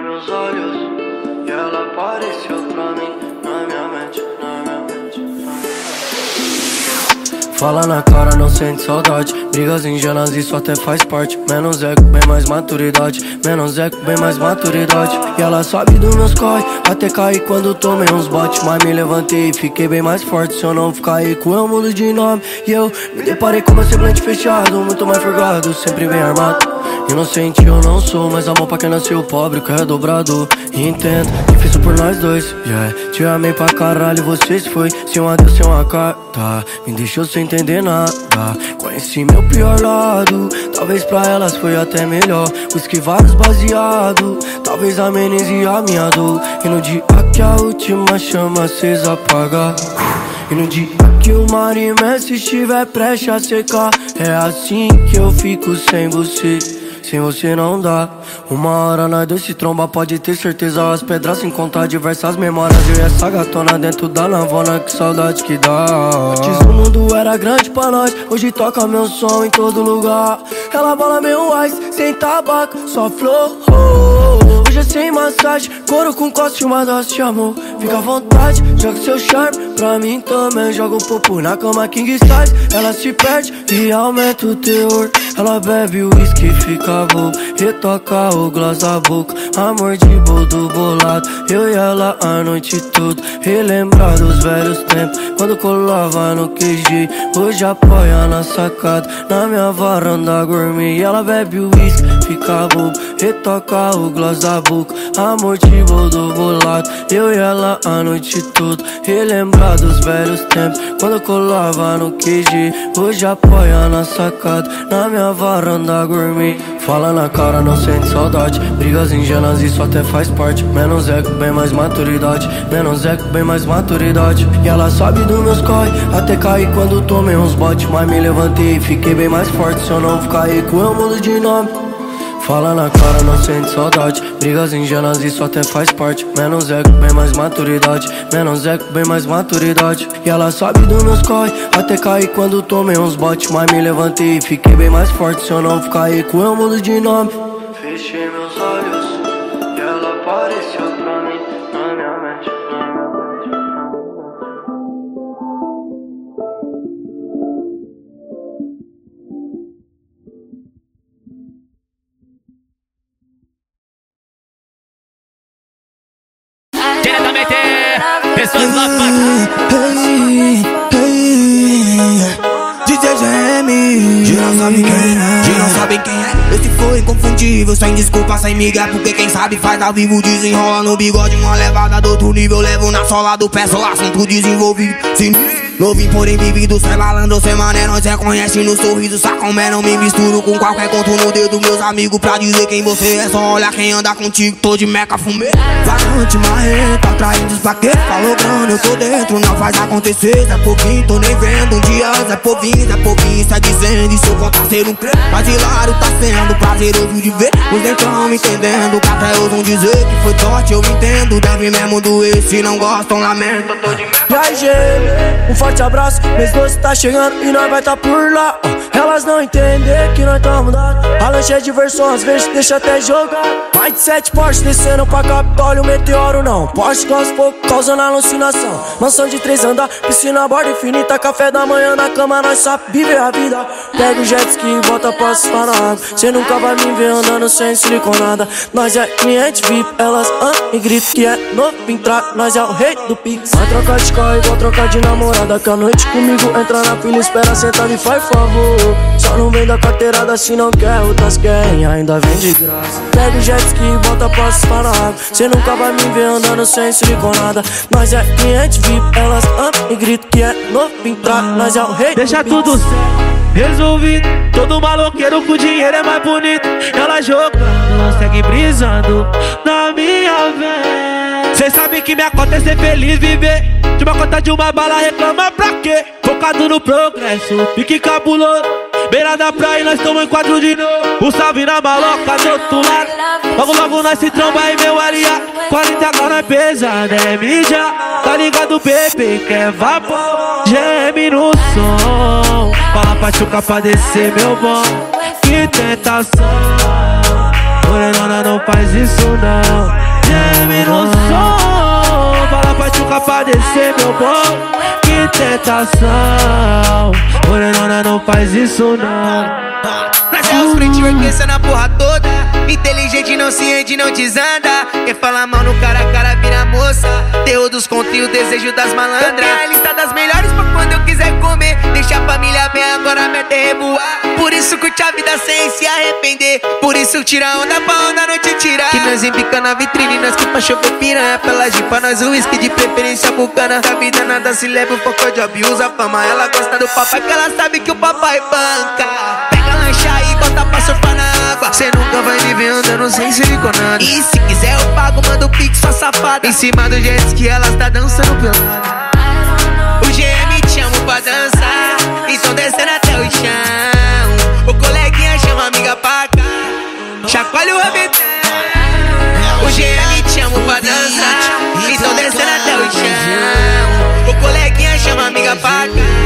meus olhos e ela apareceu pra mim na minha mente, na minha mente, na minha mente. Fala na cara, não sente saudade. Brigas ingênuas, isso até faz parte. Menos eco, bem mais maturidade. Menos eco, bem mais maturidade. E ela sabe dos meus corre, até cair quando tomei uns botes. Mas me levantei e fiquei bem mais forte. Se eu não ficar rico, eu mudo de nome. E eu me deparei com meu semblante fechado, muito mais forgado, sempre bem armado. Inocente eu não sou, mas amor pra quem nasceu pobre, que é dobrado. Entendo, difícil por nós dois, yeah. Te amei pra caralho, você se foi. Se um adeus, se uma carta, me deixou sem entender nada. Conheci meu pior lado, talvez pra elas foi até melhor. Whisky, vários baseado, talvez amenize a minha dor. E no dia que a última chama acesa apaga, e no dia que o mar imenso estiver prestes a secar, é assim que eu fico sem você. Sem você não dá. Uma hora nós dois se tromba, pode ter certeza. As pedras sem contar diversas memórias. Eu e essa gatona dentro da navona, que saudade que dá. Antes o mundo era grande pra nós, hoje toca meu som em todo lugar. Ela bola meu ice, sem tabaco, só flor. Hoje é sem massagem, couro com coste, uma dose de amor. Fica à vontade, joga seu charme pra mim também. Joga um popo na cama king size. Ela se perde e aumenta o teor. Ela bebe o uísque e fica bobo, retoca o gloss da boca. Amor de boldo bolado, eu e ela a noite toda. Relembrar dos velhos tempos, quando colava no QG. Hoje apoia na sacada, na minha varanda gourmet. Ela bebe o uísque, fica bobo, retoca o gloss da boca. Amor de boldo bolado, eu e ela a noite toda. Relembrar dos velhos tempos, quando colava no QG. Hoje apoia na sacada, na minha varanda gourmet. Fala na cara, não sente saudade. Brigas ingênuas, isso até faz parte. Menos eco, bem mais maturidade. Menos eco, bem mais maturidade. E ela sabe dos meus corre, até cair quando tomei uns botes. Mas me levantei e fiquei bem mais forte. Se eu não ficar rico, eu mudo de nome. Fala na cara, não sente saudade. Brigas ingênuas, isso até faz parte. Menos eco, bem mais maturidade. Menos eco, bem mais maturidade. E ela sabe dos meus corre, até cair quando tomei uns botes. Mas me levantei e fiquei bem mais forte. Se eu não ficar rico, eu mudo de nome. Fechei meus olhos e ela apareceu pra mim na minha mente, na minha mente. Diretamente, pessoas lá DJ GM, geral sabe quem é. Esse foi inconfundível, sem desculpa, sem migué. Porque quem sabe faz ao vivo, desenrola no bigode. Uma levada do outro nível, levo na sola do pé. Sou assunto desenvolvido, sinistro. Novinho, porém vivido, sem malandro, sem mané. Nós reconhece no sorriso, sacomé. Não me misturo com qualquer conto no dedo. Meus amigos pra dizer quem você é. Só olha quem anda contigo, tô de meca, fumê. Vagante, marreta, atraindo os vaqueiros. Falou grana, eu tô dentro, não faz acontecer. Zé Povinho, tô nem vendo, um dia Zé Povinho está dizendo. E se eu voltar a ser um crê, mas hilário tá sendo prazeroso de ver. Os nem tão entendendo, que até ousam dizer que foi sorte, eu entendo. Deve mesmo doer, se não gostam, lamento, eu tô de meca. E aí, GM, um forte abraço, mês doce tá chegando e nós vai tá por lá. Elas não entendem que nós tamo mudado. A lanche é diversão, às vezes deixa até jogar. Mais de 7 Porsche descendo pra Capitólio, meteoro não. Porsche com aos poucos causando alucinação. Mansão de 3 andar, piscina a borda infinita. Café da manhã na cama, nós sabe viver a vida. Pega o jet ski e volta pra surfar na água. Cê nunca vai me ver andando sem siliconada. Nós é cliente VIP, elas e gritam que é novo entrar. Nós é o rei do Pix. Vai trocar de carro igual trocar de namorada. Que a noite comigo entra na fila, espera sentar e faz favor. Só não vem da carteirada se não quer, outras querem, ainda vem de graça. Pega o jet ski e volta pra surfar na água. Cê nunca vai me ver andando sem siliconada. Nós é cliente VIP, elas e gritam que é novo entrar. Nós é o rei do Pix. deixa tudo certo, resolvido. Todo maloqueiro com dinheiro é mais bonito. Ela jogando, não segue brisando na minha vez. Cê sabe que minha conta é ser feliz, viver de uma conta de uma bala, reclama pra quê? Focado no progresso, pique cabuloso. Beira da praia, nós tamo em quadro de novo. O salve na maloca do outro lado. Logo, logo nós se tromba aí, meu aliado. 40 graus é pesado, é mídia. Tá ligado, bebê, quer vapor. GM no som. Fala pra chuca pra descer, meu bom. Que tentação. Morenona, não faz isso não. Geme no som, fala pra tchuca pra descer, meu bom. Que tentação. Morenona, não faz isso não. Nós é os frente orquestra na porra toda. Inteligente, não se rende, não desanda. Quer falar mal no cara a cara, vira moça. Terror dos contos e o desejo das malandras. Eu tenho a lista das melhores pra quando eu quiser comer. Deixa a família bem, agora a meta é revoar. Por isso curte a vida sem se arrepender. Por isso tira onda pra onda não te tirar. Que nós embica na vitrine, nós que pra chover piranha. Pela pra nós o whisky, de preferência bucana. Da vida nada se leva, o foco de abusa a fama. Ela gosta do papai, que ela sabe que o papai banca. Pega lancha aí, bota pra surfar na água. Cê nunca vai me ver andando sem siliconado. E se quiser eu pago, manda o pix, sua safada. Em cima do jet ski ela tá dançando pelada. O GM te amo pra dançar, então descendo até o chão. O coleguinha chama a amiga pra cá, chacoalha o rabetão. O GM te amo pra dançar, então descendo até o chão. O coleguinha chama a amiga pra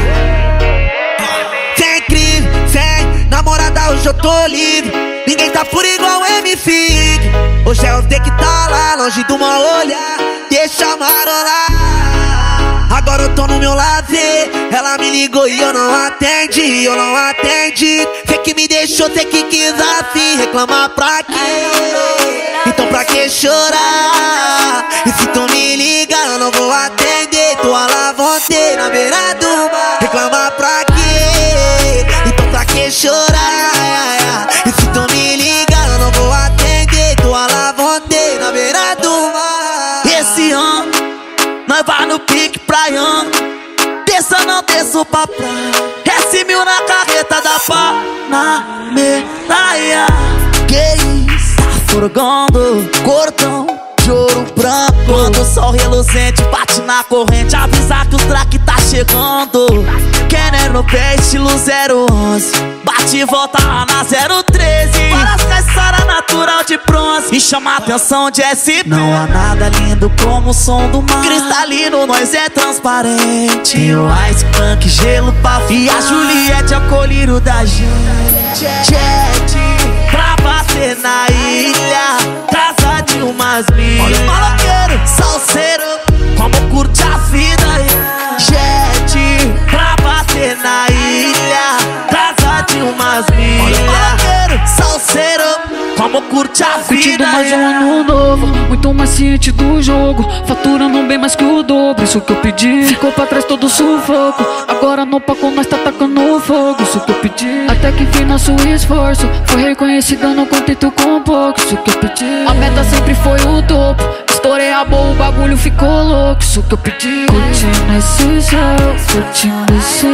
cá. Sem crime, sem namorada, hoje eu tô livre. Ninguém tá por igual MC Fig. Hoje é o D que tá lá, longe do mal olhar. Deixa marolar. Agora eu tô no meu lazer. Ela me ligou e eu não atendi, eu não atendi. Cê que me deixou, cê que quis assim. Reclamar pra quê? Então pra que chorar? E se tu me liga eu não vou atender. Tô à la vontade na beira do mar. Reclamar pra quê? Então pra que chorar? E se tu me liga eu não vou atender. Tô à la vontade na beira do mar. Esse ano nós vai no pique praiano. Desça não desço pra praia. S1000 na carreta da Panameraia. Que isso? Tá furgando cordão de ouro branco. Quando o sol reluzente bate na corrente, avisa que o track tá chegando. Kenner no pé, estilo 011. Bate e volta lá na 013. Para caçara natural de bronze e chama a atenção de SP. Não há nada lindo como o som do mar. Cristalino, nós é transparente. Tem o Ice Punk, gelo pra fumar. E a Juliette é o colírio da gente. Jet pra bater na ilha, casa de umas milhas. Olha o maloqueiro, salseiro, como curte a vida. Jet pra bater na ilha, casa de umas milhas. Olha o maloqueiro, salseiro, como curte a vida. Curtindo mais um ano novo, muito mais ciente do jogo. Faturando bem mais que o dobro, isso que eu pedi. Ficou pra trás todo o sufoco, agora no palco nós tá tacando fogo. Isso que eu pedi, até que enfim nosso esforço foi reconhecido, não contento com pouco. Isso que eu pedi, a meta sempre foi o topo. Estourei a boa, o bagulho ficou louco. Isso que eu pedi, curtindo esse céu, curtindo esse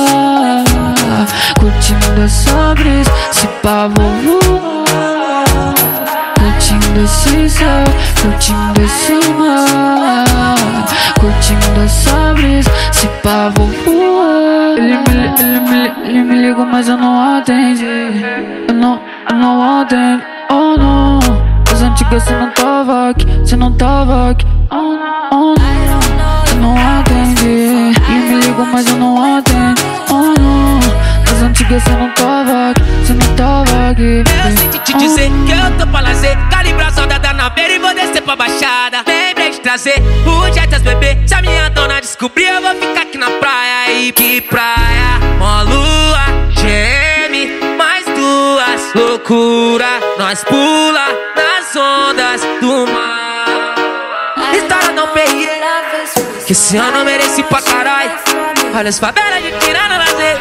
mar, curtindo essa brisa, se pá vou voar. Curtindo esse céu, curtindo esse mar, curtindo essa brisa, se pá vou voar. Ele me ligou, mas eu não atendi. Eu não atendo, oh não. As antigas cê não tava aqui, cê não tava aqui, oh não. Eu não atendi. Ele me ligou, mas eu não atendo, oh não. As antigas cê não tava aqui, cê não tava aqui. Eu senti te dizer que eu tô pra lazer. Calibração da naveira e vou descer pra baixada. Lembrei de trazer o Jetas bebê. Se a minha dona descobrir eu vou ficar aqui na praia. E que praia, mó lua, geme, mais duas. Loucura, nós pula nas ondas do mar. História não perri, que esse ano eu mereci pra caralho. Olha as favelas de tirando lazer.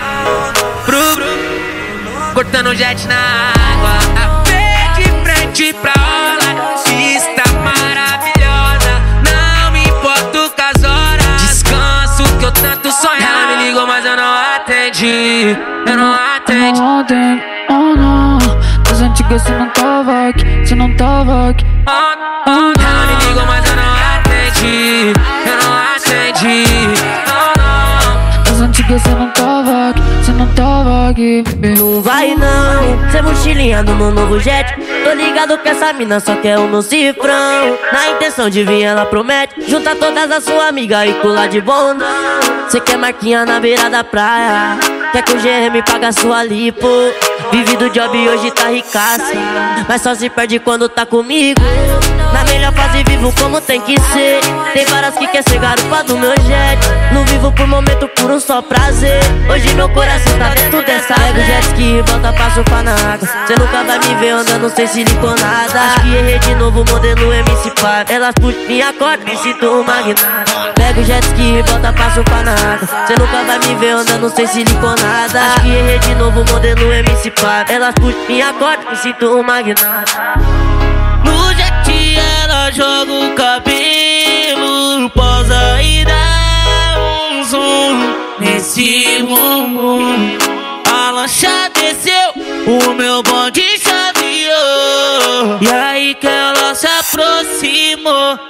Cortando jet na água, de frente pra orla. Vista maravilhosa, não me importo com as horas. Descanso que eu tanto sonho. Ela me ligou, mas eu não atendi. Eu não atendi. Eu não atendo, oh não. Das antigas cê não tava aqui, cê não tava aqui, oh não. Ela me ligou, mas eu não atendi. Eu não atendi. Das antigas cê não tava aqui, cê não tava aqui. Não vai não, cê mochilinhando no novo jet. Tô ligado que essa mina só quer o meu cifrão. Na intenção de vir ela promete juntar todas as suas amigas e pular de bondão. Cê quer marquinha na beira da praia, quer que o GM paga sua lipo. Vive do job e hoje tá ricaça, mas só se perde quando tá comigo. Na melhor fase vivo como tem que ser. Tem várias que quer ser garupa do meu jet. Não vivo por momento, por um só prazer. Hoje meu coração tá dentro dessa. Pega o jet ski, bota pra surfar na água. Cê nunca vai me ver andando sem siliconada. Acho que errei de novo, modelo MC Par. Elas puxam minha corda, me sinto um magnata. Pega o jet ski, bota pra surfar na água. Cê nunca vai me ver andando sem siliconada. Acho que errei de novo, modelo MC Par. Elas puxam minha corda, me sinto um magnata. No jet ela joga o cabelo, posa e dá um zoom nesse bumbum. A lancha desceu, o meu bonde chaveou. E aí que ela se aproximou.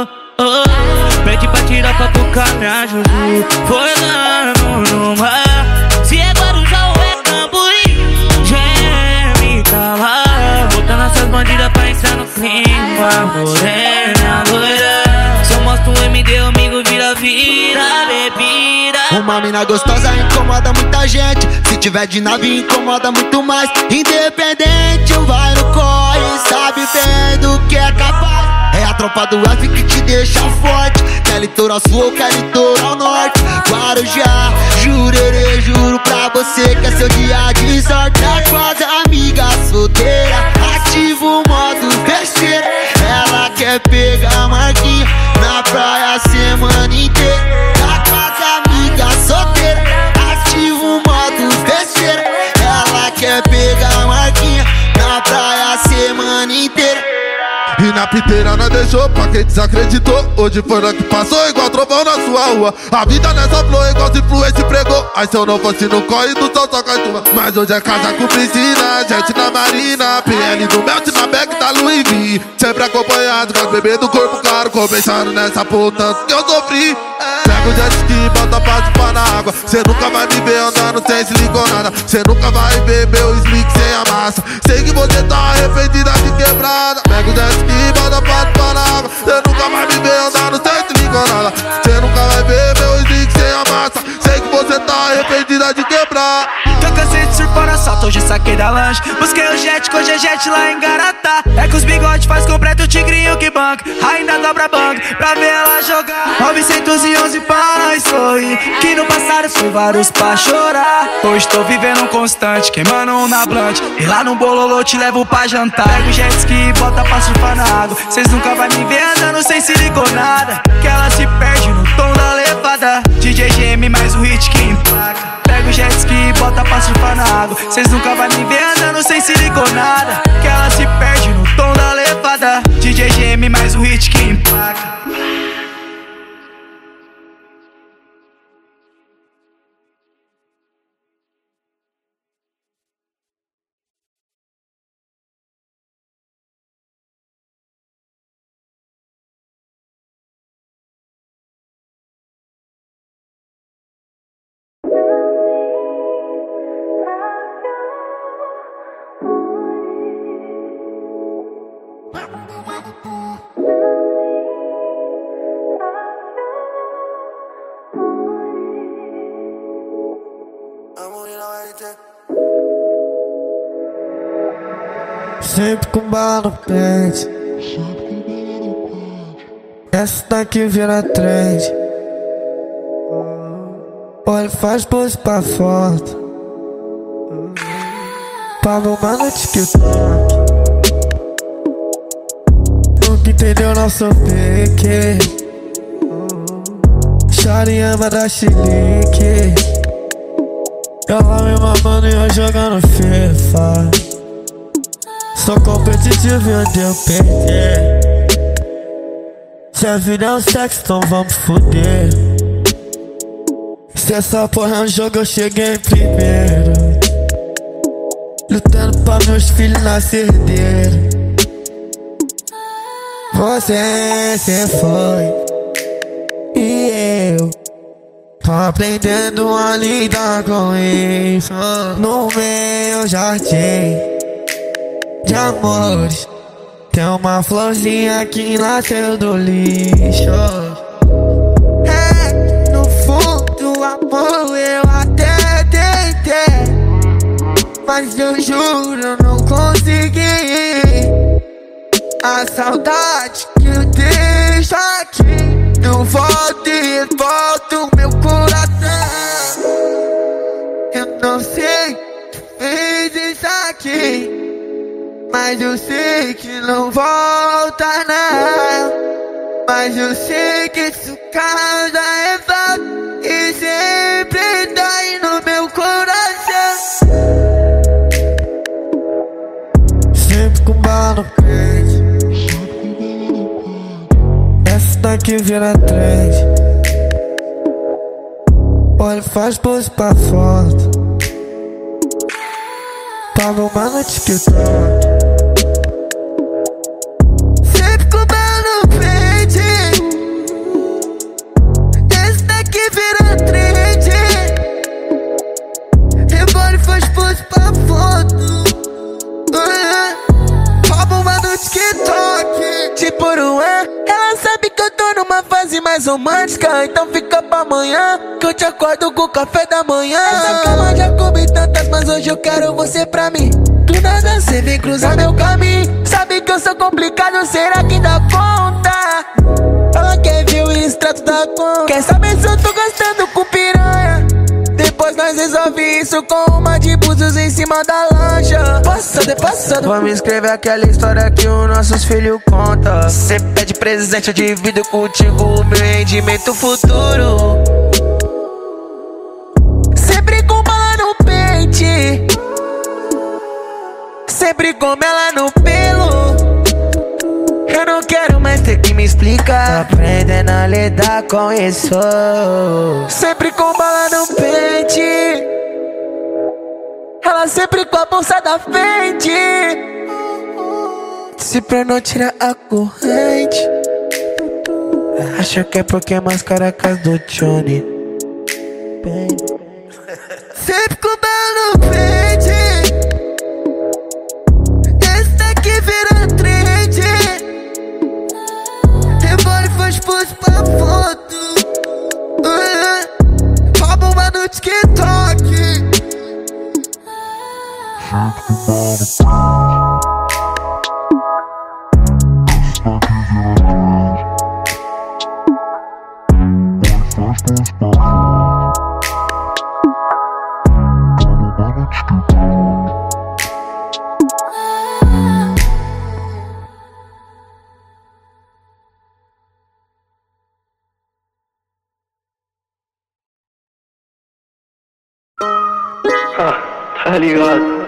Pede pra tirar foto com a minha Juju. Foi lá no mar. Se é Guarujá ou é Camburi, geme tá lá. Botando essas bandidas pra entrar no clima. Morena, loira. Se eu mostro um MD, amigo vira bebida. Uma mina gostosa incomoda muita gente. Se tiver de nave incomoda muito mais. Independente, vai no corre, sabe bem do que é capaz. É a tropa do F que te deixa forte. Quer litoral sul ou quer litoral norte. Guarujá, jurerê, juro pra você que é seu dia de sorte. É quase amiga solteira, ativa o modo besteira. Ela quer pegar a marquinha na praia a semana inteira. É quase amiga solteira, ativa o modo besteira. Ela quer pegar a marquinha na praia a semana inteira. E na piteira nós deixou pra quem desacreditou. Hoje foi lá que passou igual trovão na sua rua. A vida nessa flor igual se influência pregou. Aí se eu não fosse no corre do sol só cai tua. Mas hoje é casa com piscina, jet na marina, PL do Melt na bag da Louis V. Sempre acompanhado com as bebês do corpo caro. Compensando nessa puta que eu sofri. Pega o jet ski, bota pra surfar na água. Cê nunca vai me ver andando sem siliconada. Cê nunca vai ver meu slick sem a massa. Sei que você tá arrependida de quebrada. Pega o jet ski, bota pra surfar na água. Cê nunca vai me ver andando sem siliconada. Cê nunca vai ver meu slick sem a massa. Sei que você tá arrependida de quebrar. Tô cansei de surfar na salta, hoje saquei da lanche. Busquei o jet, hoje é jet lá em Garatá. É que os bigodes faz completo o tigrinho que banca. Ainda dobra banca pra ver ela jogar. 911 pra nós sorrir, que no passado foi vários pra chorar. Hoje tô vivendo um constante, queimando um na blunt. E lá no bololô te levo pra jantar. Pega o jet ski, bota pra surfar na água. Cês nunca vai me ver andando sem siliconada. Que ela se perde no tom da levada. DJ GM mais um hit que empaca. Pega o jet ski, bota pra surfar na água. Cês nunca vai me ver andando sem siliconada. Que ela se perde no tom da levada. DJ GM mais um hit que empaca. Sempre com bala no pente. Essa daqui vira trend. Olha, faz pose pra foto. Pra bombar no TikTok. Nunca entendeu nosso pique. Chariamba da chilique. Ela me mamando e eu jogando FIFA. Sou competitivo e odeio perder. Se a vida é um sexo, então vamos foder. Se essa porra é um jogo, eu cheguei primeiro. Lutando pra meus filhos nascer herdeiro. Você foi e eu tô aprendendo a lidar com isso. No meu jardim de amores tem uma florzinha que nasceu do lixo. No fundo, amor, eu até tentei, mas eu juro eu não consegui. A saudade que eu deixo aqui não volta e volta o meu coração. Eu não sei que fez isso aqui, mas eu sei que não volta não. Mas eu sei que isso causa revolta e sempre dói no meu coração. Sempre com bala no peito, essa daqui vira trend. Olha, faz pose pra foto, tá no mano TikTok. Ela sabe que eu tô numa fase mais romântica, então fica pra amanhã, que eu te acordo com o café da manhã. Essa cama já comi tantas, mas hoje eu quero você pra mim. Do nada cê vem cruzar meu caminho. Sabe que eu sou complicado, será que dá conta? Ela quer ver o extrato da conta, quer saber se eu tô gastando com piranha. Depois nós resolve isso com uma de búzios em cima da lancha. Passado é passado, vamos escrever aquela história que os nossos filhos contam. Cê pede presente, eu divido contigo o meu rendimento futuro. Sempre com bala no pente, sempre com ela no pelo. Eu não quero mais ter que me explicar, tô aprendendo a lidar com isso. Sempre com bala no pente, ela sempre com a bolsa da frente. Se pra não tirar a corrente, acha que é porque é mais caracas do Johnny. Sempre com bala no pente, esse daqui vira trend. Revólver faz pose pra foto, rouba uma no TikTok. Tá ligado?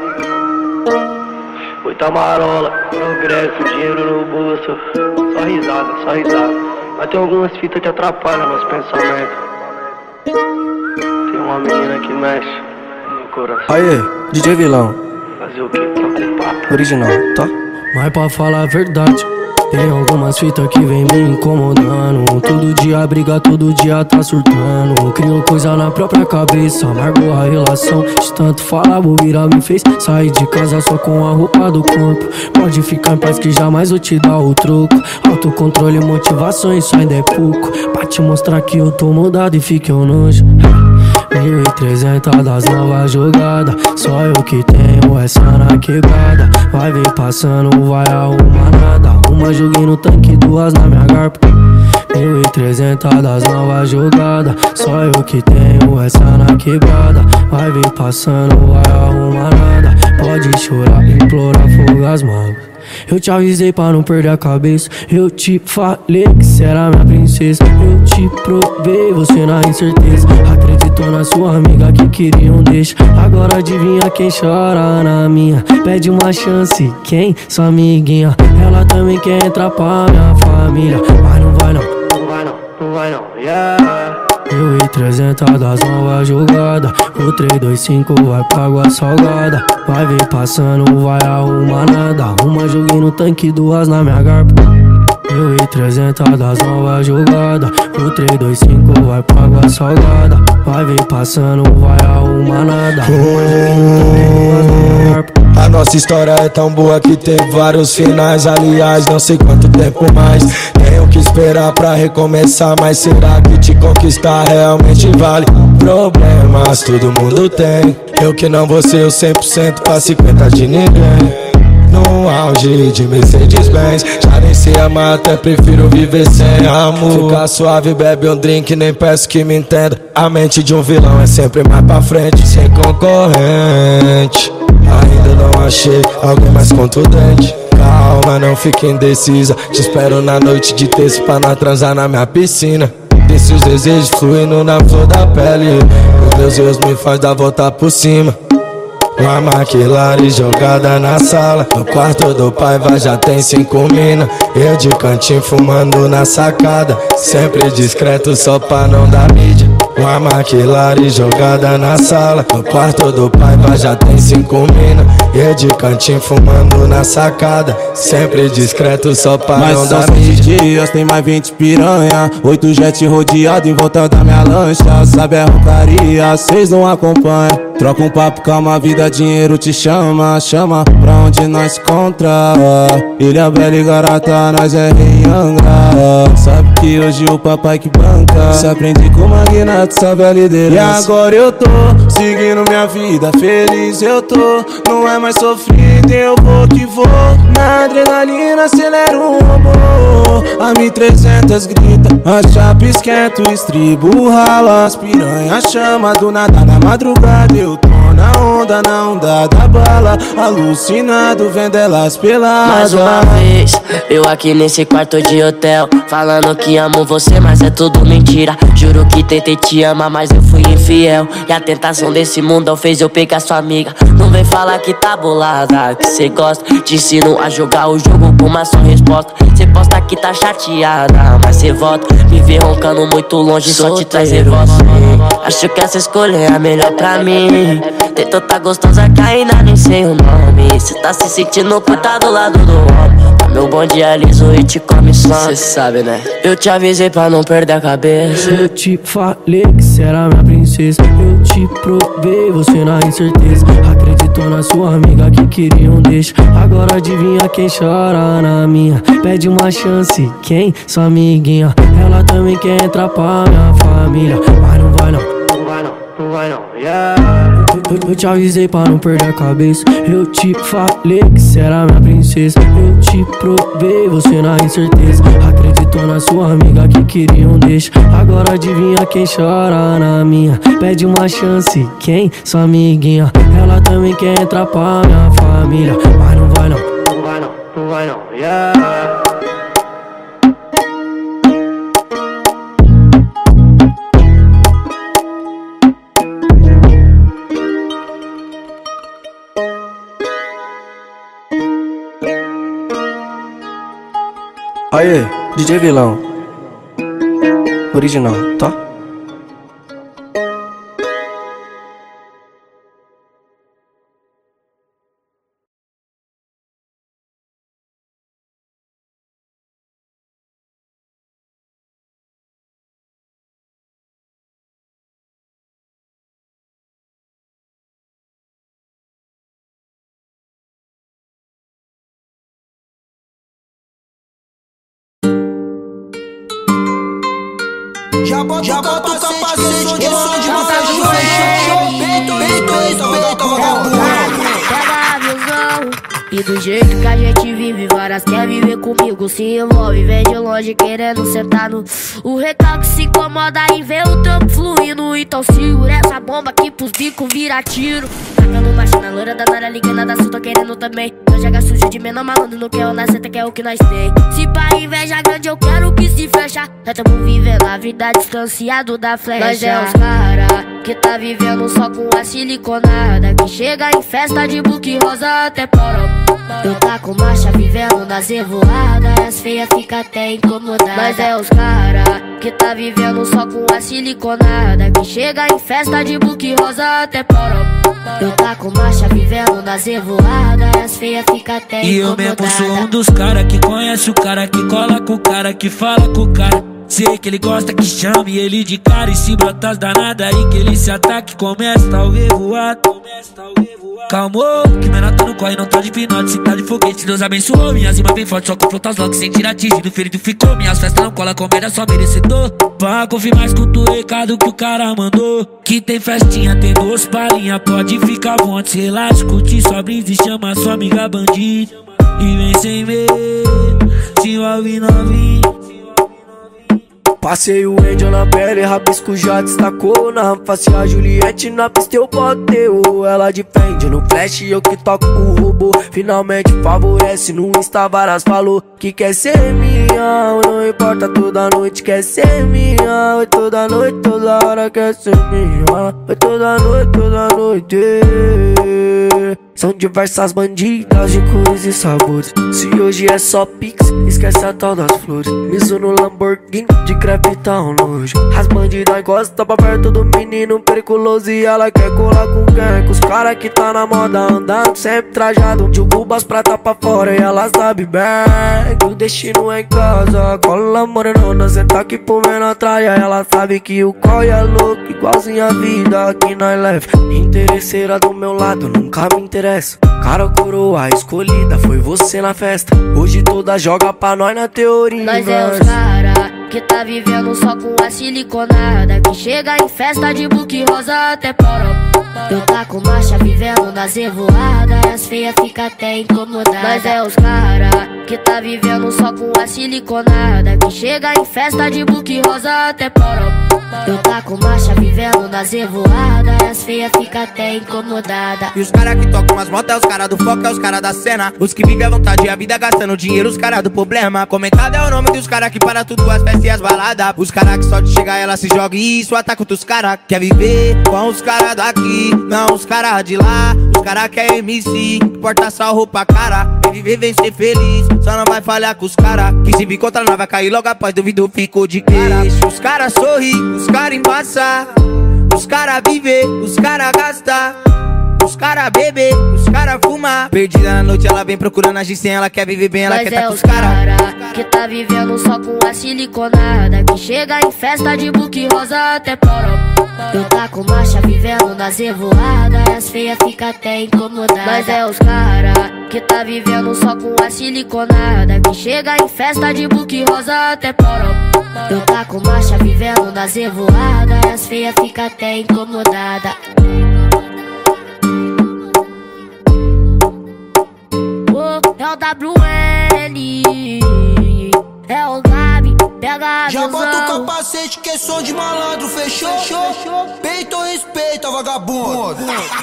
Muita marola, progresso, dinheiro no bolso. Só risada, só risada. Mas tem algumas fitas que atrapalham meus pensamentos. Tem uma menina que mexe no coração. Aê, DJ Vilão. Fazer o que? Troca um papo. Original, tá? Mas pra falar a verdade, tem algumas fitas que vem me incomodando. Todo dia briga, todo dia tá surtando. Criou coisa na própria cabeça, amargou a relação. De tanto falar, bobeira me fez sair de casa só com a roupa do corpo. Pode ficar em paz que jamais vou te dar o troco. Autocontrole, motivação, isso ainda é pouco. Pra te mostrar que eu tô mudado e fique um nojo. 1.300 das novas jogadas, só eu que tenho essa na quebrada. Vai ver passando, vai arrumar nada. Uma joguei no tanque, duas na minha garpa. 1.300 das novas jogadas, só eu que tenho essa na quebrada. Vai ver passando, vai arrumar nada. Pode chorar, implorar, fogar as mágoas. Eu te avisei pra não perder a cabeça. Eu te falei que cê era minha princesa. Eu te provei, você na incerteza. Acreditou na sua amiga que queria um deixa. Agora adivinha quem chora na minha. Pede uma chance, quem? Sua amiguinha. Ela também quer entrar pra minha família. Mas não vai não, não vai não, não vai não, yeah. 1.300 das novas jogadas, o 325 vai pra água salgada. Vai ver passando, vai arrumar nada. Uma joguei no tanque, duas na minha garpa. 1.300 das novas jogadas, o 325 vai pra água salgada. Vai ver passando, vai arrumar nada. Uma joguei no tanque, duas na minha garpa. A nossa história é tão boa que tem vários finais. Aliás, não sei quanto tempo mais tenho que esperar pra recomeçar. Mas será que te conquistar realmente vale? Problemas todo mundo tem, eu que não vou ser o 100% pra 50 de ninguém. No auge de Mercedes-Benz, já nem sei amar, até prefiro viver sem amor. Ficar suave, bebe um drink, nem peço que me entenda. A mente de um vilão é sempre mais pra frente, sem concorrente. Ainda não achei alguém mais contundente. Calma, não fique indecisa, te espero na noite de terça pra não transar na minha piscina. Deixe os desejos fluindo na flor da pele. Os meus erros me faz dar volta por cima. Uma McLaren jogada na sala, no quarto do Paiva já tem 5 mina. Eu de cantinho fumando na sacada, sempre discreto só pra não dar mídia. Uma McLaren jogada na sala, no quarto do Paiva já tem 5 mina. Eu de cantinho fumando na sacada, sempre discreto só pra não dar mídia. Dias tem mais 20 piranha, 8 jet rodeado em volta da minha lancha. Sabe a roncaria, cês não acompanham. Troca um papo, calma, a vida, dinheiro te chama. Chama pra onde nós se encontra. Ilha Bela e Garata, nós é rei Angra. Sabe que hoje o papai que banca. Se aprendi com o magnata, sabe a liderança. E agora eu tô seguindo minha vida, feliz eu tô. Não é mais sofrido, eu vou que vou. Na adrenalina acelera o robô. A 1300 grita, a chapa esquenta, o estribo rala. As piranha chama do nada na madrugada. Eu tô na onda da bala, alucinado vendo elas peladas. Mais uma vez, eu aqui nesse quarto de hotel, falando que amo você, mas é tudo mentira. Juro que tentei te amar, mas eu fui infiel. E a tentação desse mundão fez eu pegar sua amiga. Não vem falar que tá bolada, que cê gosta. Te ensino a jogar o jogo com uma só resposta. Cê posta que tá chateada, mas cê volta. Me vê roncando muito longe, só te traz revolta. Acho que essa escolha é a melhor pra mim. Tem tanta gostosa que ainda nem sei o nome. Cê tá se sentindo puta do lado do homem. Meu bonde é liso e te come só. Cê sabe, né? Eu te avisei pra não perder a cabeça. Eu te falei que cê era minha princesa. Eu te provei, você na incerteza. Acreditou na sua amiga que queria um deixo. Agora adivinha quem chora na minha. Pede uma chance, quem? Sua amiguinha. Ela também quer entrar pra minha família. Mas não vai não, não vai não, não vai não, yeah. Eu te avisei pra não perder a cabeça. Eu te falei que cê era minha princesa. Eu te provei, você na incerteza. Acreditou na sua amiga que queria um deixo. Agora adivinha quem chora na minha. Pede uma chance, quem? Sua amiguinha. Ela também quer entrar pra minha família. Mas não vai não, não vai não, não vai não, yeah. Aê, DJ Vilão original, tá? Já bota o capacete, som de pega a visão. E do jeito que a gente vive, várias quer viver comigo, se envolve, vem de longe querendo sentar no. O recalque se incomoda em ver o trampo fluindo. Então segura essa bomba que pros bicos vira tiro. Tacando baixo na loira da Nara, ligando da Sul, tô querendo também. Não joga sujo de menor malandro, não quer o na seta, que é o que nós tem. Se pra inveja grande eu quero que se fecha. Nós tamo vivendo a vida distanciado da flecha. Nós é os cara que tá vivendo só com a siliconada, que chega em festa de buque rosa até porão. Eu tá com marcha vivendo nas revoadas, as feias fica até incomodadas. Mas é os cara que tá vivendo só com a siliconada, que chega em festa de buque rosa até porão. Eu tá com marcha vivendo nas revoadas, as feias fica até incomodadas. E eu mesmo sou um dos cara que conhece o cara, que cola com o cara, que fala com o cara. Sei que ele gosta que chame ele de cara e se brotas danada aí que ele se ataque. Começa o revoado. Calmou, que menota não corre, não tá de pinote. Se tá de foguete, Deus abençoou. Minhas rimas bem forte, só confronta as locks sem tirar atingido, ferido ficou. Minhas festas não cola, comédia só merecedor. Pra confirmar, escuta o recado que o cara mandou. Que tem festinha, tem 2 palhinha, pode ficar à vontade. Relaxa, curte sua brisa e chama sua amiga bandida. E vem sem medo, se envolve novinho. Passei o Angel na pele, rabisco já destacou. Na face a Juliette, na pista eu botei. Ela de frente no flash, eu que toco o robô. Finalmente favorece, no Insta várias falou que quer ser minha. Não importa, toda noite quer ser minha. Oi, toda noite, toda hora quer ser minha. Oi, toda noite. São diversas bandidas de cores e sabores. Se hoje é só pix, esquece a tal das flores. Miso no Lamborghini, de crepe tá um nojo. As bandidas encostam pra perto do menino periculoso. E ela quer colar com quem? Com os cara que tá na moda, andando sempre trajado. De Ubas prata pra fora e ela sabe bem que o destino é em casa. Cola morenona, cê tá aqui por menor traia. Ela sabe que o coi é louco, igualzinho a vida que nós leva. Interesseira do meu lado, nunca me interessa. Cara, coroa escolhida, foi você na festa. Hoje toda joga pra nós na teoria. Nós é os cara que tá vivendo só com a siliconada, que chega em festa de book rosa até poró. Eu tá com marcha vivendo nas revoadas, as feias fica até incomodadas. Nós é os cara que tá vivendo só com a siliconada, que chega em festa de book rosa até poró. Eu tá com marcha vivendo nas revoadas, as feias fica até incomodada. E os cara que tocam as motos é os cara do foco, é os cara da cena. Os que vivem à vontade e a vida gastando dinheiro, os cara do problema. Comentado é o nome dos cara que para tudo, as festas e as baladas. Os cara que só de chegar ela se joga e isso ataca outros cara. Quer viver com os cara daqui, não os cara de lá. Os cara que é MC, porta só roupa cara. Quer viver, vem ser feliz, só não vai falhar com os cara. Que se me encontrar não vai cair logo após, duvido ficou de cara. Os cara sorri, os cara embaça. Os cara viver, os cara gasta. Os cara bebe, os cara fuma. Perdida na noite ela vem procurando a G100. Ela quer viver bem, ela quer tá com os cara que tá vivendo só com a siliconada, que chega em festa de book rosa até poró. Eu tá com marcha vivendo nas revoadas, as feias fica até incomodadas. Nós é os cara que tá vivendo só com a siliconada, que chega em festa de book rosa até poró. Eu tá com marcha vivendo nas revoadas, as feias fica até incomodada. É o WN, é o Gabi, pega a já visão. bota o capacete que é som de malandro, fechou? Peito ou respeita, vagabundo?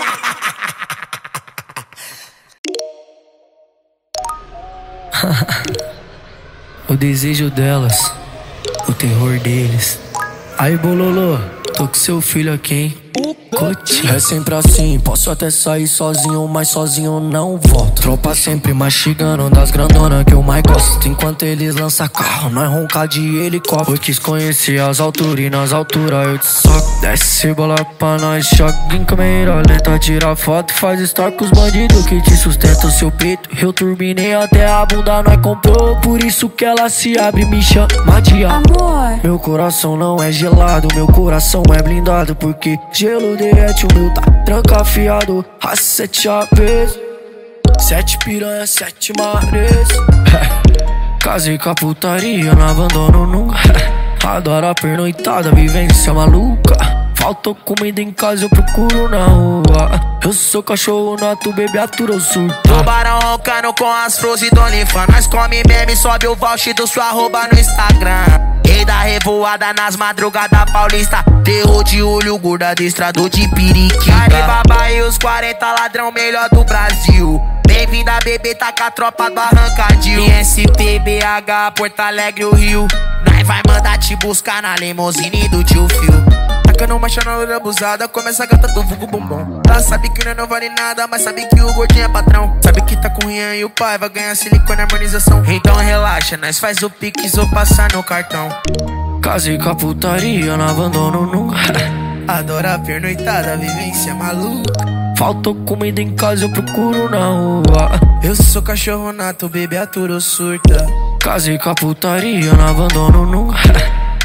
O desejo delas, o terror deles. Aí, bololô, tô com seu filho aqui, hein? É sempre assim, posso até sair sozinho, mas sozinho não volto. Tropa sempre mastigando das grandonas que eu mais gosto. Enquanto eles lançam carro, nós ronca de helicóptero. Eu quis conhecer as alturas e nas alturas eu te soco. Desce bola pra nós, choque em câmera lenta. Tira foto, faz story com os bandidos que te sustentam seu peito. Eu turbinei até a bunda, nós comprou. Por isso que ela se abre e me chama de amor. Meu coração não é gelado, meu coração é blindado, porque gelo derrete, o meu tá trancafiado. A 7 APs, 7 piranha, 7 mares. Casei com a putaria, não abandono nunca. Adoro a pernoitada, vivência maluca. Faltou comida em casa, eu procuro na rua. Eu sou cachorro nato, bebê atura ou surta. Tubarão roncando com as flores do Olifa. Nós come meme, sobe o voucher do sua arroba no Instagram. Rei da revoada nas madrugadas paulista. Terror de olho, gorda adestrador de periquita. Alibaba e os 40 ladrão melhor do Brasil. Bem-vinda, bebê, tá com a tropa do Arrancadil. IST, BH, Porto Alegre, o Rio. Nós vai mandar te buscar na limousine do tio Phil. Tacando marcha na loira abusada, começa a gata do vulgo bombom. Ela sabe que não vale nada, mas sabe que o gordinho é patrão. Sabe que tá com o Rian e o pai vai ganhar silicone e harmonização. Então relaxa, nós faz o pix ou passar no cartão. Casei com a putaria, não abandono nunca. Adoro a pernoitada, vivência maluca. Faltou comida em casa, eu procuro na rua. Eu sou cachorro nato, bebê atura ou surta. Casei com a putaria, não abandono nunca.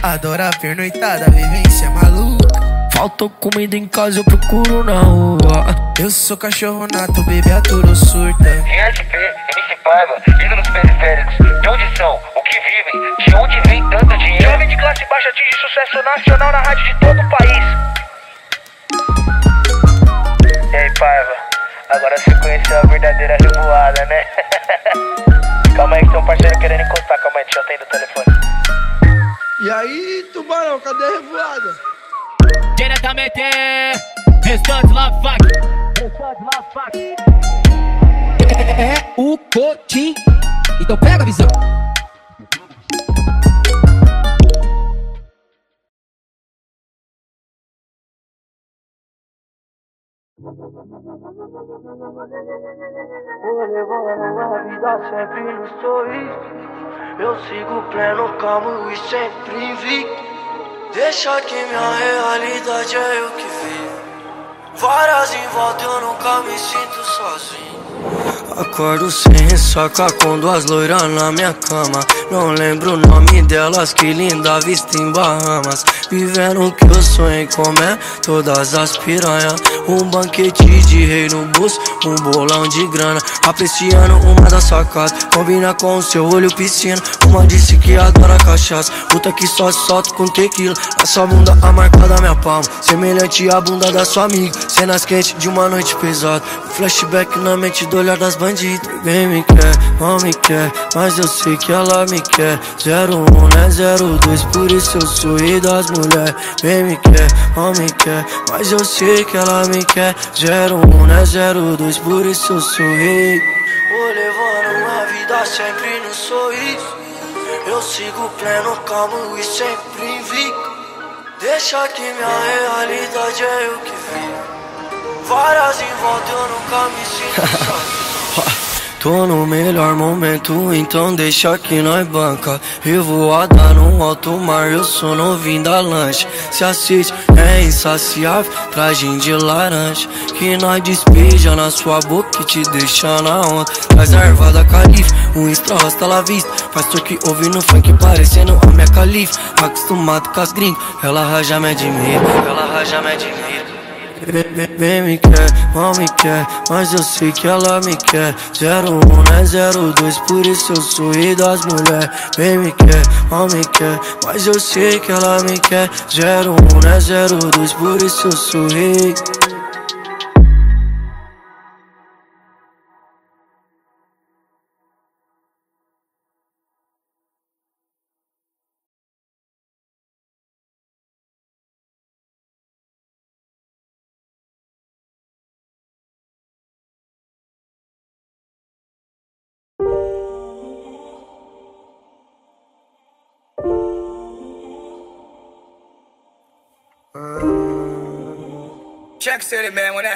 adora a pernoitada, vivência maluca. Faltou comida em casa, eu procuro na rua. Eu sou cachorro nato, bebê aturo surta. GSP, MC Paiva, ídolos periféricos. De onde são? O que vivem? De onde vem tanto dinheiro? Jovem de classe baixa atinge sucesso nacional na rádio de todo o país. E aí, Paiva, agora você conheceu a verdadeira revoada, né? Calma aí que tem um parceiro querendo encostar, calma aí, deixa eu atender o telefone. E aí, tubarão, cadê a revoada? Diretamente, restante Love Fuck. É o Cotim. Então pega a visão. Vou levando a vida sempre no sorriso. Eu sigo pleno, calmo e sempre invicto. Deixa que minha realidade é eu que vivo. Várias em volta, eu nunca me sinto sozinho. Acordo sem ressaca com duas loiras na minha cama. Não lembro o nome delas, que linda vista em Bahamas. Vivendo o que eu sonhei comer, todas as piranhas. Um banquete de rei no bolso, um bolão de grana. Apreciando uma das sacadas, combina com o seu olho piscina. Uma disse que adora cachaça, outra que só solta com tequila. A sua bunda a marca da minha palma, semelhante à bunda da sua amiga. Cenas quentes de uma noite pesada, flashback na mente do olhar das bandidas. Ninguém me quer, não me quer, mas eu sei que ela me quer. 01 né 02, por isso eu sou rei das mulheres. Ninguém me quer, não me quer, mas eu sei que ela me quer. 01 né 02, por isso eu sou rei. Vou levando uma vida sempre no sorriso. Eu sigo pleno, calmo e sempre invicto. Deixa que minha realidade é eu que vivo. Várias em volta, eu nunca me sinto sozinho. Tô no melhor momento, então deixa que nós banca. Revoada no alto mar, eu sou novinho da lancha. Se assiste, é insaciável, tragem de laranja. Que nós despeja na sua boca e te deixa na onda. Traz a erva da califa, um extra rosta la vista. Faz que ouvindo funk parecendo a minha califa. Acostumado com as gringas, ela já me admira, ela já me admira. Vem me quer, mal me quer, mas eu sei que ela me quer. 01 né 02, por isso eu sou rei das mulheres. Vem me quer, mal me quer, mas eu sei que ela me quer. 01 né 02, por isso eu sou rei. Tinha que ser ele mesmo, né?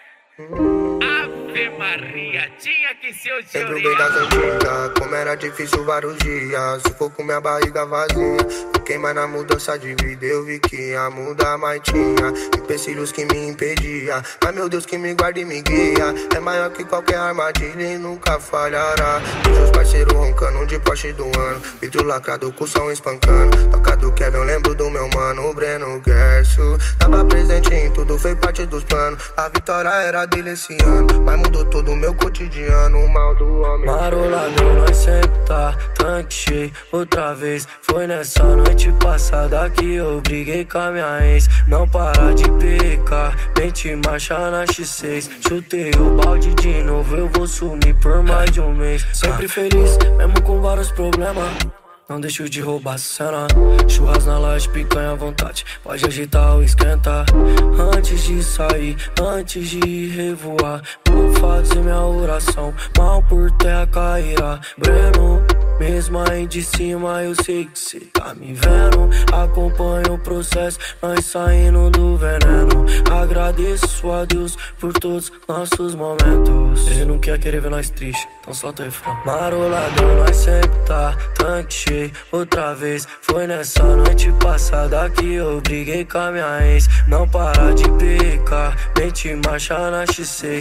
Ave Maria, tinha que ser o tio. Lembro bem das antigas, como era difícil vários dias. Se for com minha barriga vazia, fiquei mais na mudança de vida. Eu vi que ia mudar, mas tinha empecilhos que me impedia. Mas meu Deus que me guarda e me guia. É maior que qualquer armadilha e nunca falhará. Os seus parceiros roncando de Porsche do ano, vidro lacrado com o som espancando. Toca do Kevin, eu lembro do meu mano, o Breno Gerso. Tava presente em tudo, fez parte dos planos. A vitória era dele esse ano, mas mudou todo o meu cotidiano. O mal do homem Maroladão, nós sempre tá tanque cheio. Outra vez, foi nessa noite passada que eu briguei com a minha ex. Não para de pecar, mente marcha na X6. Chutei o balde de novo, eu vou sumir por mais de um mês. Sempre feliz, mesmo com vários problemas. Não deixo de roubar cena. Churras na laje, picanha à vontade. Pode agitar ou esquentar. Antes de sair, antes de revoar, vou fazer minha oração. Mal por terra cairá. Breno, mesmo aí de cima, eu sei que cê tá me vendo. Acompanha o processo, nós saindo do veneno. Agradeço a Deus por todos nossos momentos. Ele não quer querer ver nós triste, então solta o refrão. Maroladão, nós sempre tá tanque cheio. Outra vez, foi nessa noite passada que eu briguei com a minha ex. Não para de pecar, mente marcha na X6. Chutei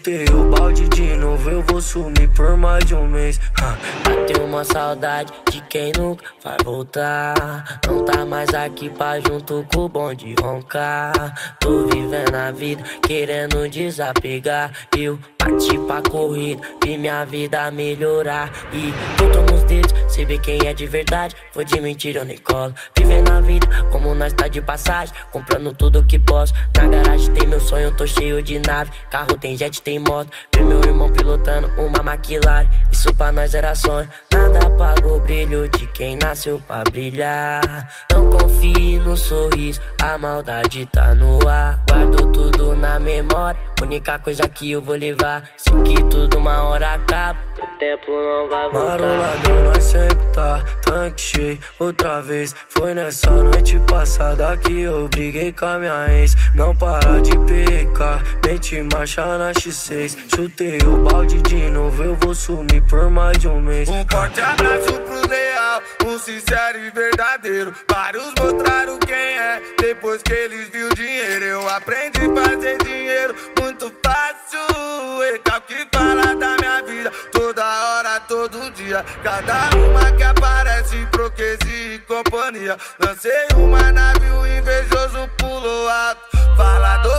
Chutei o balde de novo, eu vou sumir por mais de um mês. Bateu uma saudade de quem nunca vai voltar. Não tá mais aqui pra junto com o bonde roncar. Tô vivendo a vida, querendo desapegar. Eu parti pra corrida, vi minha vida melhorar. E conto nos dedos, cê vê quem é de verdade. Foi de mentira, eu nem colo. Vivendo a vida como nós tá de passagem, comprando tudo que posso. Na garagem tem meu sonho, eu tô cheio de nave. Carro tem jet, tem moto. Vi meu irmão pilotando uma McLaren. Isso pra nós era sonho. Nada apaga o brilho de quem nasceu pra brilhar. Não confie no sorriso, a maldade tá no ar. Guardo tudo na memória, única coisa que eu vou levar. Sei que tudo uma hora acaba, o tempo não vai voltar. Marolador, nós sempre tá, tanque cheio. Outra vez, foi nessa noite passada que eu briguei com a minha ex. Não para de pecar, mente marcha na X6. Chutei o balde de novo, eu vou sumir por mais de um mês. Um forte abraço pro leal, um sincero e verdadeiro. Vários mostraram quem é, depois que eles viu dinheiro. Eu aprendi a fazer dinheiro muito fácil. Que fala da minha vida toda hora, todo dia. Cada uma que aparece, hipocrisia e companhia. Lancei uma nave, o invejoso pulou alto. Falador,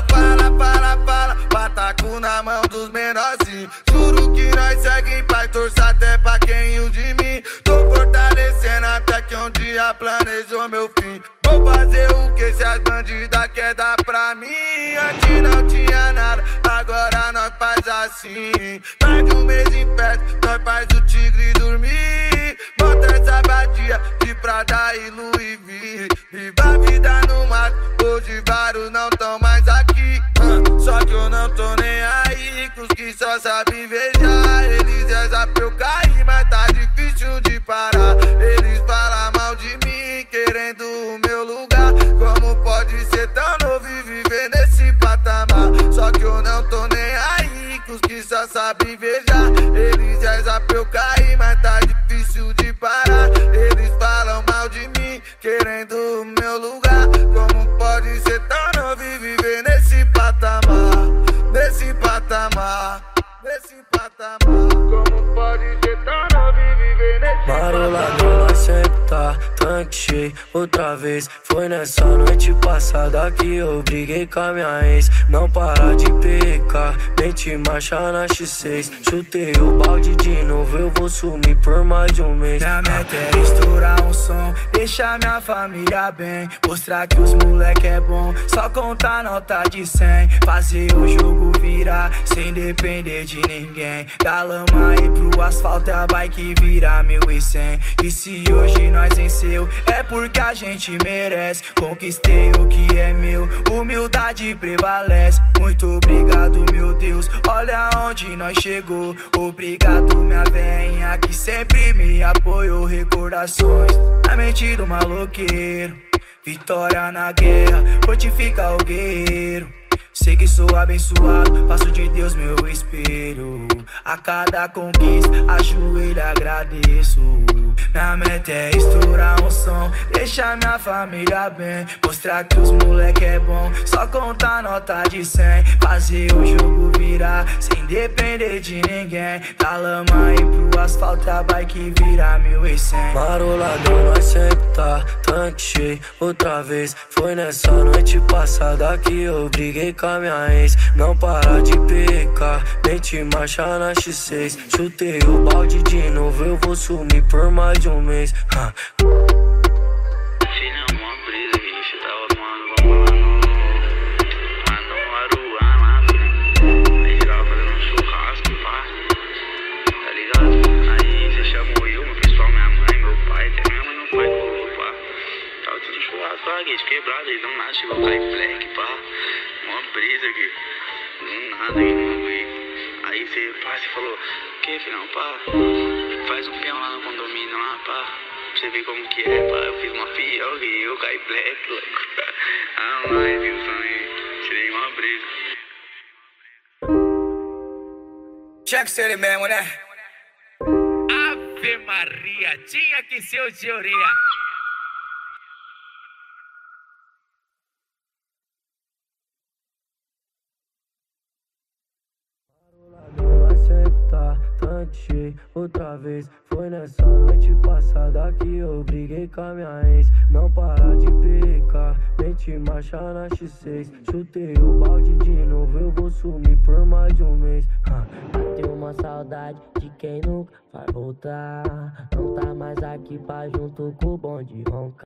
fala, pataco na mão dos menorzinhos. Juro que nós segue em paz, torço até pra quem riu de mim. Tô fortalecendo até que um dia planejou meu fim. Vou fazer o que se as bandidas quer dar pra mim. Antes não tinha nada, agora nós faz assim. Mais de um mês em pé, nós faz o tigre dormir. Bota essa badia de Prada e Louis V. Viva a vida no mato, hoje vários não tão mais aqui. Só que eu não tô nem aí com os que só sabem invejar. Eles rezam pra eu cair, mas tá difícil de parar. Eles falam mal de mim, querendo o meu lugar. Como pode ser tão novo e viver nesse patamar? Só que eu não tô nem aí com os que só sabem invejar. Eles rezam pra eu cair, mas tá difícil de parar. Eles falam mal de mim, querendo o meu lugar. Como pode ser tão novo e viver nesse patamar? Nesse patamar, nesse patamar. Como pode ser tão novo e viver nesse patamar? Marolador, nós sempre tá, tanque cheio. Outra vez, foi nessa noite passada que eu briguei com a minha ex. Não para de pecar, mente marcha na X6. Chutei o balde de novo, eu vou sumir por mais de um mês. Minha meta é estourar um som, deixar minha família bem. Mostrar que os moleque é bom, só contar nota de 100. Fazer o jogo virar, sem depender de ninguém. Da lama e pro asfalto é a bike virar 1100. E se hoje nós venceu, é porque a gente merece. Conquistei o que é meu, humildade prevalece. Muito obrigado, meu Deus, olha onde nós chegou. Obrigado, minha venha, que sempre me apoiou. Recordações na mente do maloqueiro. Vitória na guerra, fortifica o guerreiro. Sei que sou abençoado, faço de Deus meu espelho. A cada conquista, ajoelho, agradeço. Minha meta é estourar um som, deixar minha família bem. Mostrar que os moleque é bom, só contar nota de 100. Fazer o jogo virar, sem depender de ninguém. Da lama e pro asfalto, a bike virar 1100. Marolador, nós sempre tá, tanque cheio. Outra vez, foi nessa noite passada que eu briguei com a minha ex. Não para de pecar, mente marcha na X6. Chutei o balde de novo, eu vou sumir por mais de um mês. Filha, mó brisa, bicho. Tava tomando lá no Aruá, lá, filho. Aí geral fazendo um churrasco, pá. Tá ligado? Aí você chamou eu, meu pessoal, minha mãe, meu pai. Até minha mãe não foi, pá. Tava tudo churrasco, pá, de quebrado. Aí do nada chegou o Kai Black, pá. Mó brisa aqui. Do nada, aí no bagulho. Aí você, pá, você falou, que, filhão, pá? Faz um peão lá no condomínio, lá, pá. Pra você ver como que é, pá. Eu fiz uma pior e eu caí black, louco. Ah, mas viu, sonho. Tirei uma brisa. Tinha que ser ele mesmo, né? Ave Maria, tinha que ser o teoria. outra vez. Foi nessa noite passada que eu briguei com a minha ex. Não para de pecar, mente marcha na X6. Chutei o balde de novo, eu vou sumir por mais de um mês. Bateu uma saudade de quem nunca vai voltar. Não tá mais aqui pra junto com o bonde roncar.